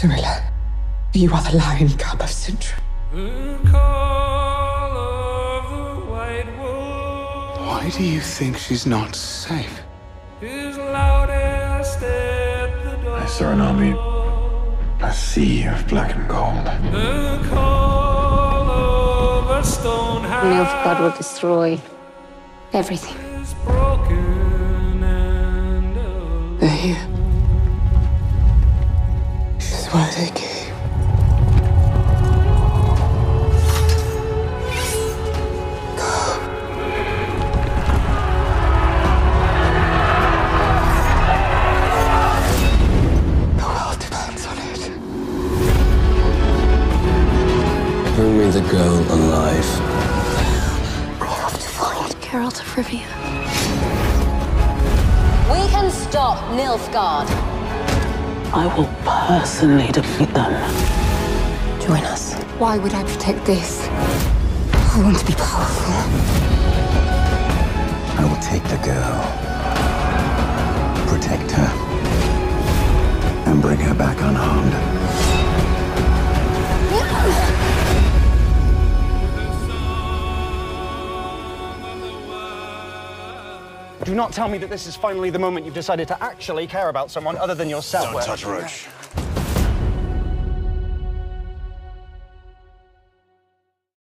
Cyrilla, you are the lion cub of Sintra. Why do you think she's not safe? I saw an army, a sea of black and gold. Nilfgaard will destroy everything. They're here. This is why they came. Bring me the girl alive. We have to find Geralt of Rivia. We can stop Nilfgaard. I will personally defeat them. Join us. Why would I protect this? I want to be powerful. I will take the girl, protect her, and bring her back unharmed. Do not tell me that this is finally the moment you've decided to actually care about someone other than yourself. Don't touch Roach.